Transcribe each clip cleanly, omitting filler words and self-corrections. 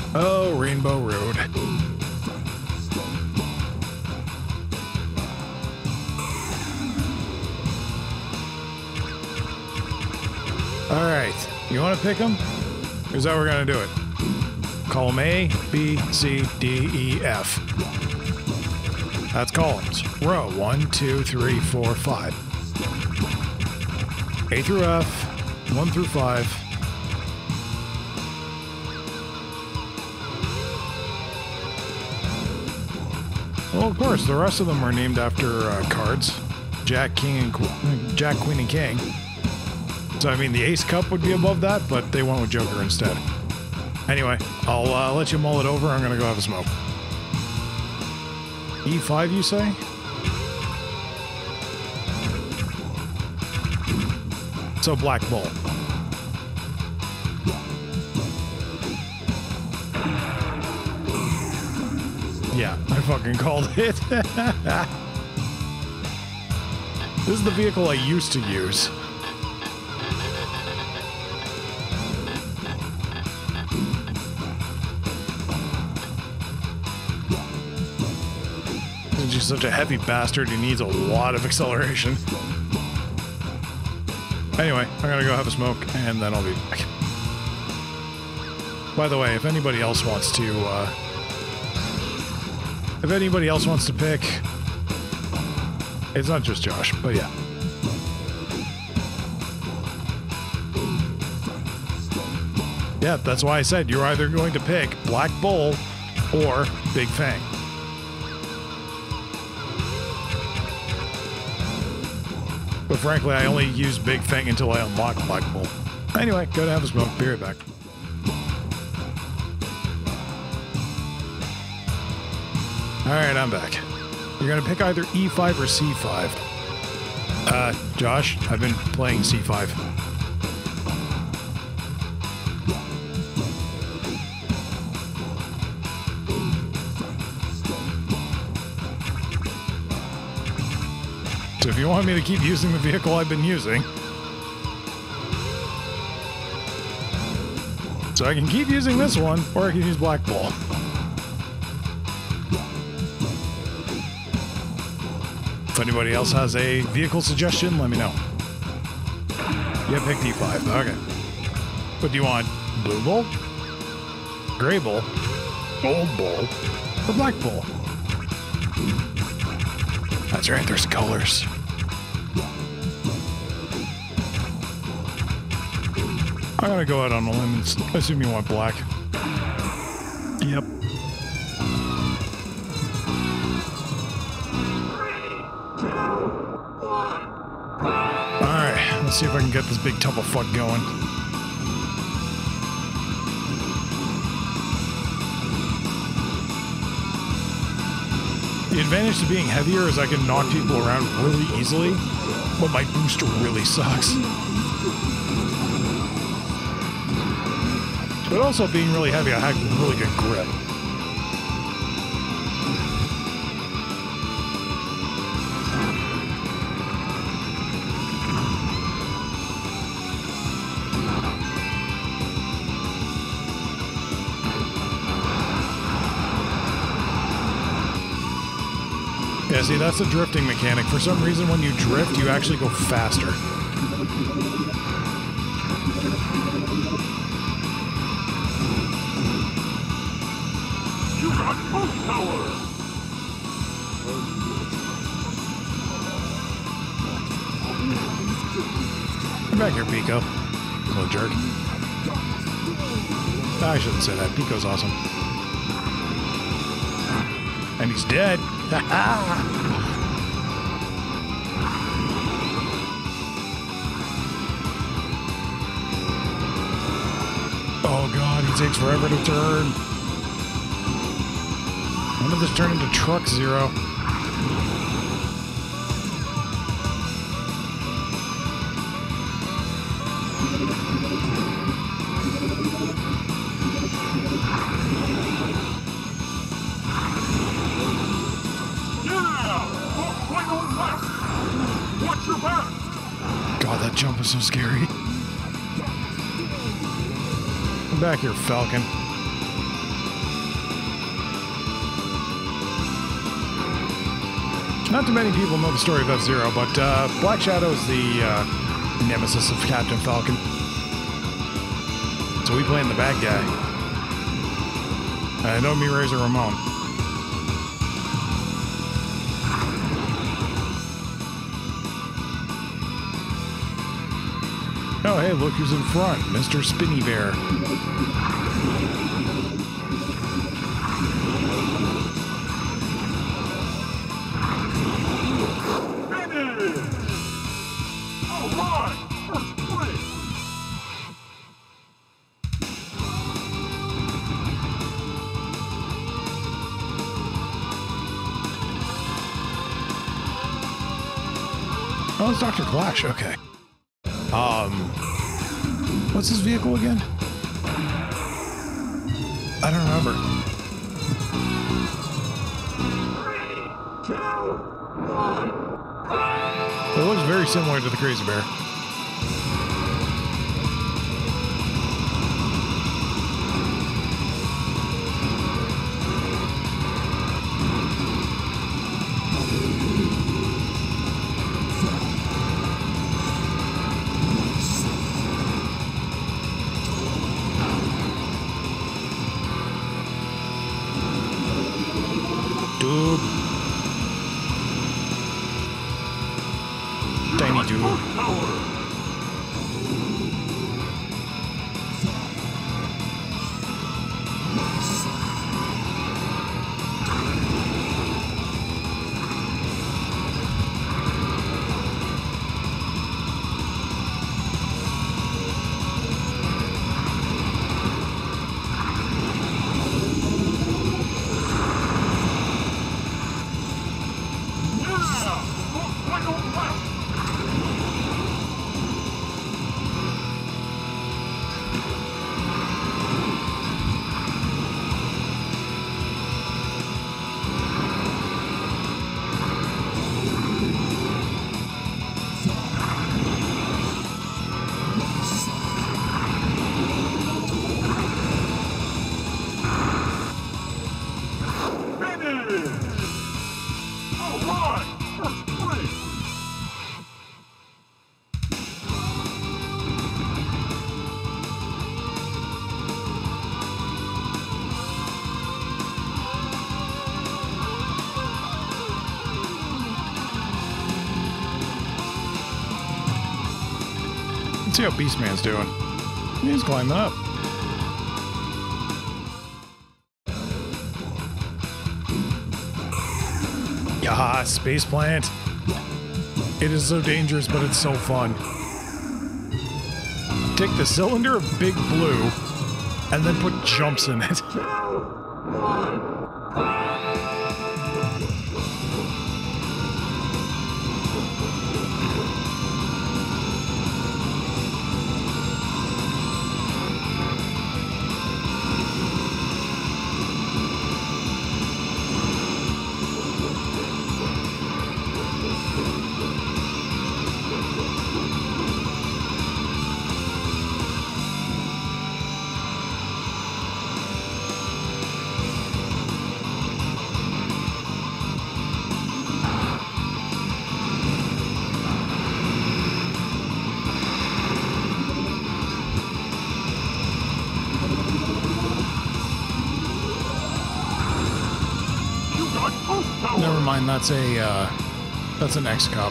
Oh, Rainbow Road. Alright, you want to pick them? Here's how we're going to do it. Column A, B, C, D, E, F. That's columns. Row 1, 2, 3, 4, 5. A through F, 1 through 5. Well, of course, the rest of them are named after cards. Jack, King, and Jack, Queen, and King. So, I mean, the Ace Cup would be above that, but they went with Joker instead. Anyway, I'll let you mull it over. I'm going to go have a smoke. E5, you say? So, Black Bull. Yeah, I fucking called it. This is the vehicle I used to use. He's such a heavy bastard, he needs a lot of acceleration. Anyway, I'm gonna go have a smoke, and then I'll be back. By the way, if anybody else wants to, pick, it's not just Josh, but yeah. Yeah, that's why I said you're either going to pick Black Bull or Big Fang. But frankly, I only use Big Fang until I unlock Black Bull. Anyway, go to have a smoke. Be right back. Alright, I'm back. You're gonna pick either E5 or C5. Josh, I've been playing C5. So if you want me to keep using the vehicle I've been using, so I can keep using this one, or I can use Black Bull. If anybody else has a vehicle suggestion, let me know. Yeah, pick D5. Okay. But do you want Blue Bull, Gray Bull, Gold Bull, or Black Bull? That's right, there's colors. I'm gonna go out on a limb and assume you want black. Yep. Alright, let's see if I can get this big tub of fuck going. The advantage to being heavier is I can knock people around really easily, but my booster really sucks. But also being really heavy, I have really good grip. Yeah, see, that's the drifting mechanic. For some reason, when you drift, you actually go faster. Come back here, Pico. Little jerk. No, I shouldn't say that. Pico's awesome. And he's dead. Oh god, he takes forever to turn. When did this turn into Truck Zero? God, that jump was so scary. Come back here, Falcon. Not too many people know the story of F-Zero, but Black Shadow is the nemesis of Captain Falcon. So we playing the bad guy. Don't be Razor Ramon. Oh, hey, look who's in front. Mr. Spinny Bear. Oh, it's Dr. Clash, okay. What's his vehicle again? I don't remember. 3, 2, 1. It looks very similar to the Crazy Bear. Dude. Tiny dude. Let's see how Beastman's doing. He's climbing up. Yaha, space plant. It is so dangerous, but it's so fun. Take the cylinder of Big Blue and then put jumps in it. Never mind, that's an X-Cup.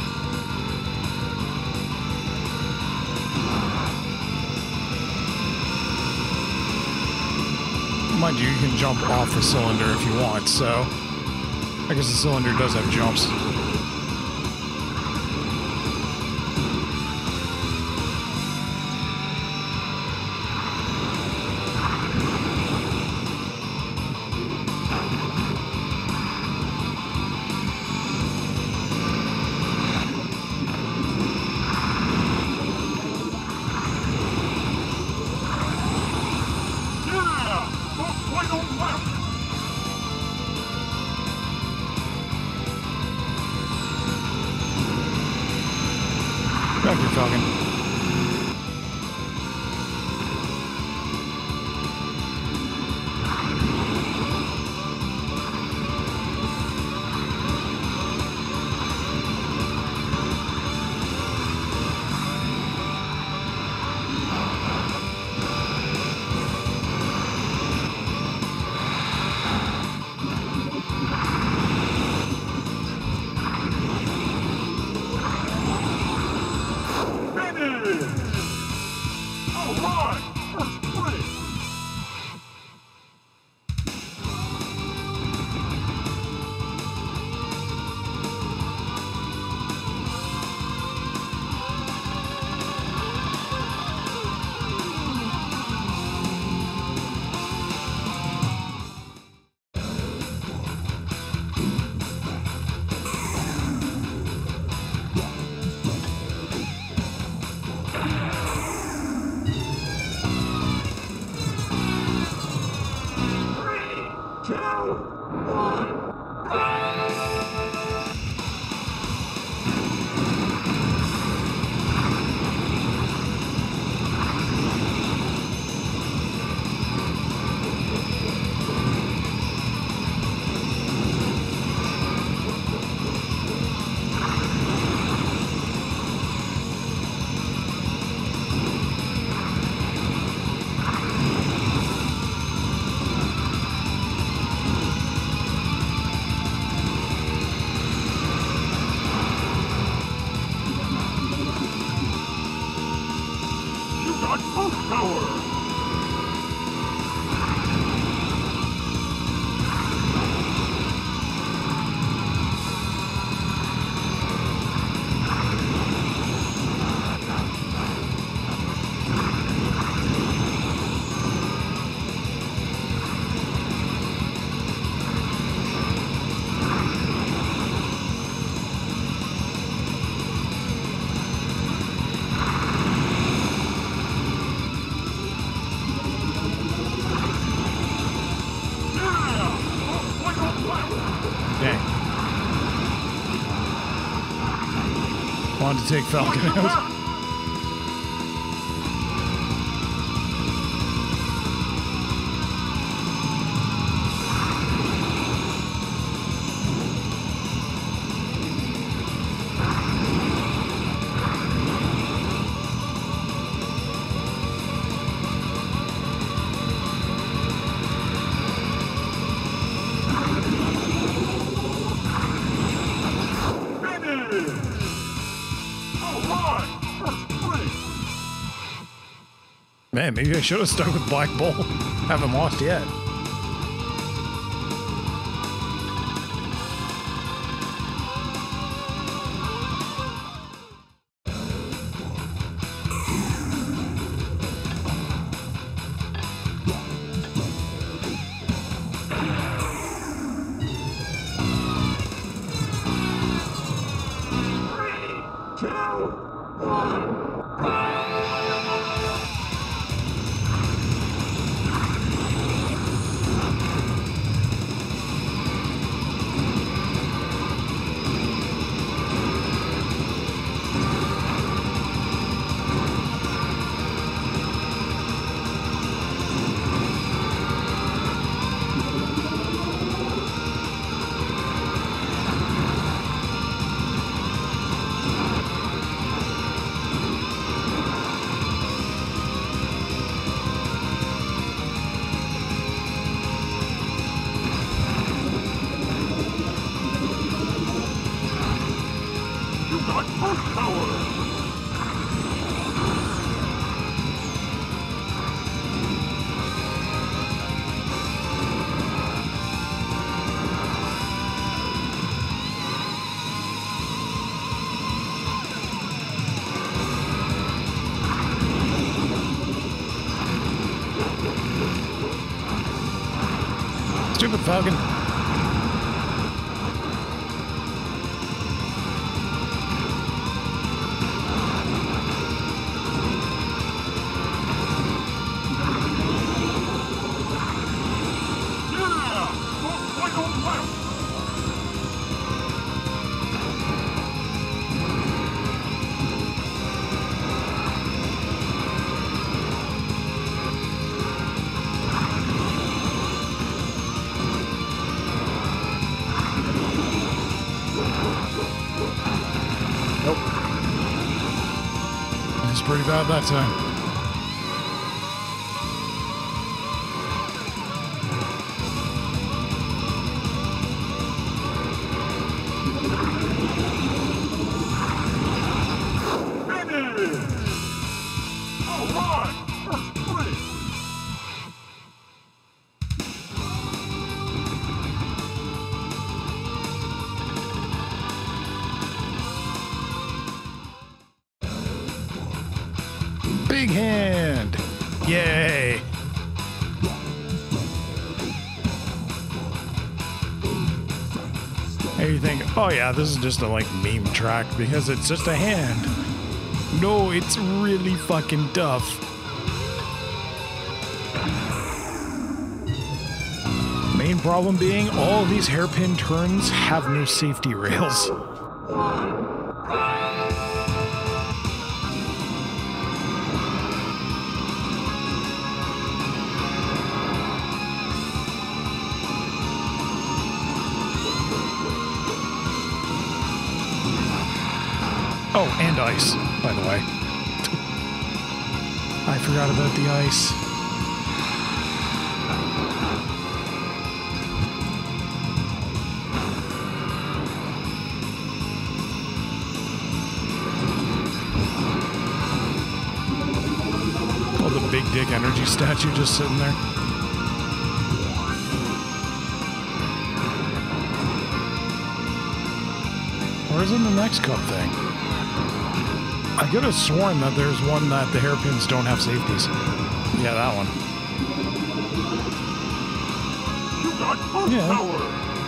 Mind you, you can jump off the cylinder if you want, so I guess the cylinder does have jumps. Back here, Falcon. All right! First place! Wanted to take Falcon out. Man, maybe I should have stuck with Black Bull. Haven't lost yet. Stupid Falcon. Pretty bad that time. big hand. Yay. And you think, oh yeah, this is just a like meme track because it's just a hand. No, it's really fucking tough. Main problem being all of these hairpin turns have no safety rails. Oh, and ice, by the way. I forgot about the ice. Oh, the big dick energy statue just sitting there. Where's in the next cup thing? I could have sworn that there's one that the hairpins don't have safeties. Yeah, that one. You got burst power!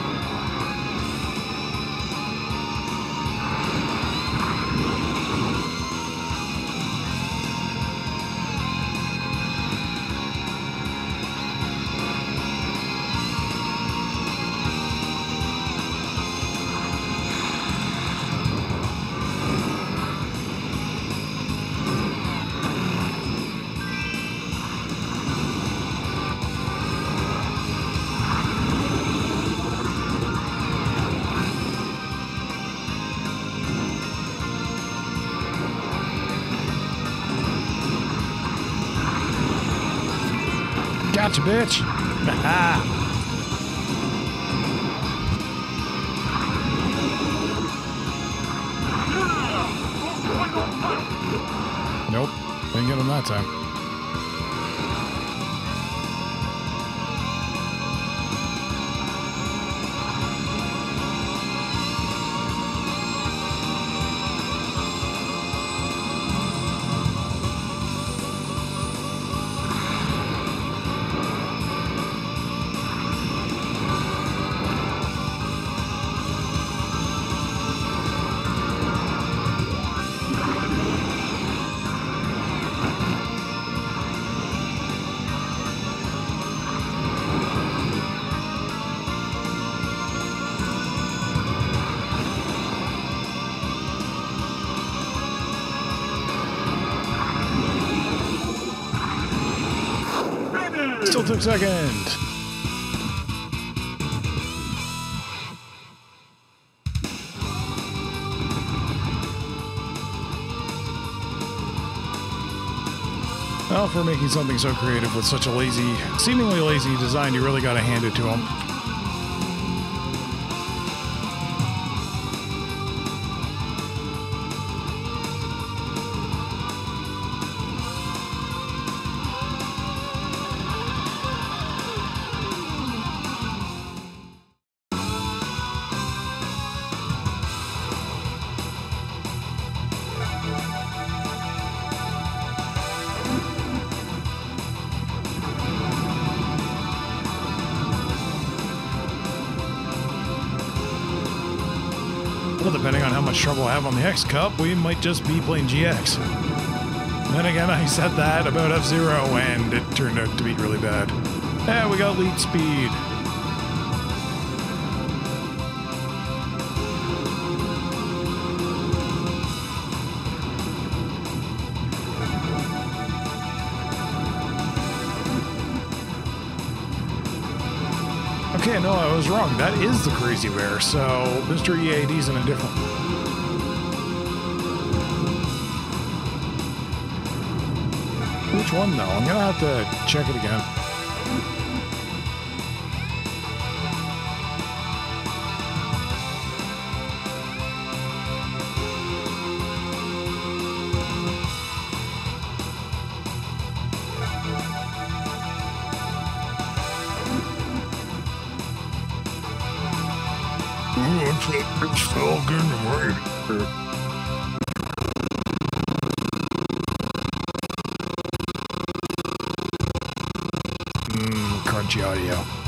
Gotcha, bitch. Nope, didn't get him that time. Still took second. Well, for making something so creative with such a lazy, seemingly lazy design, you really got to hand it to him. Well, depending on how much trouble I have on the X Cup, we might just be playing GX. Then again, I said that about F-Zero, and it turned out to be really bad. Yeah, we got lead speed. Okay, no, I was wrong. That is the Crazy Bear, so Mr. EAD's in a different... Which one, though? I'm gonna have to check it again. It's Falcon Raider. crunchy audio.